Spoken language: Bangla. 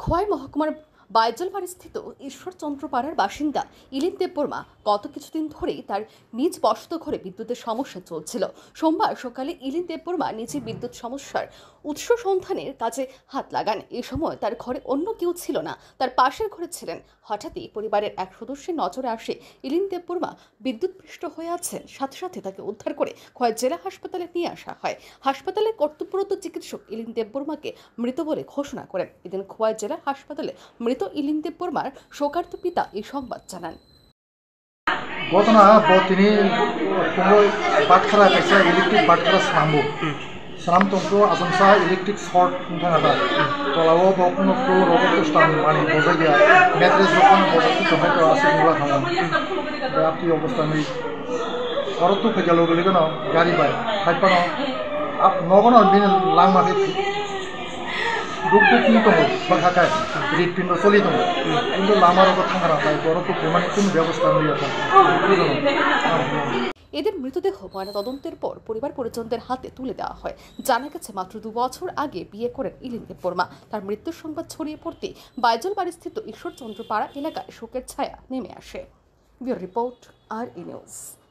খোয়াই মহকুমার বাইজলবাড়িস্থিত ঈশ্বরচন্দ্র পাড়ার বাসিন্দা ইলিন দেববর্মা গত কিছুদিন ধরেই তার নিজ বসত ঘরে বিদ্যুতের সমস্যা চলছিল। সোমবার সকালে ইলিন দেববর্মা নিজে বিদ্যুৎ সমস্যার উৎস সন্ধানের কাজে হাত লাগান। এ সময় তার ঘরে অন্য কেউ ছিল না, তার পাশের ঘরে ছিলেন। হঠাৎই পরিবারের এক সদস্যের নজরে আসে ইলিন দেববর্মা বিদ্যুৎপৃষ্ট হয়ে আছেন। সাথে সাথে তাকে উদ্ধার করে খোয়াই জেলা হাসপাতালে নিয়ে আসা হয়। হাসপাতালের কর্তব্যরত চিকিৎসক ইলিন দেববর্মাকে মৃত বলে ঘোষণা করেন। এদিন খোয়াই জেলা হাসপাতালে মৃত ইলিন দেববর্মার শোকার্ত পিতা এই সংবাদ জানান। ঘটনা তিনি बाटखरा कैसे इलेक्ट्रिक बाटखरा स्नामबो स्नाम तंत्र आसंसा इलेक्ट्रिक शर्ट नोंथाङा तलावो बकुनो फ्लो रबट स्टाम माने बजाया मेट्रेस बकुनो बजाया टमेटो आसे मुला खामो आपति अवस्था नै परतो फैजालो गोलेगनो गाड़ी बाय खायपानो आप नगनो बिन लांमाखै दुखु दङ बाखाखाय हृदपिण्ड चलि दङ কিন্তু লামার উপর থাকার তাই বড়তো মানে কোনো ব্যবস্থা নেই এখন। এদের মৃতদেহ ময়নাতদন্তের পর পরিবার পরিজনদের হাতে তুলে দেওয়া হয়। জানা গেছে মাত্র 2 বছর আগে বিয়ে করেন ইলিন দেববর্মা। তার মৃত্যুর সংবাদ ছড়িয়ে পড়তে বাইজলবাড়িস্থিত ঈশ্বরচন্দ্র পাড়া এলাকায় শোকের ছায়া নেমে আসে। Bureau report, R E news.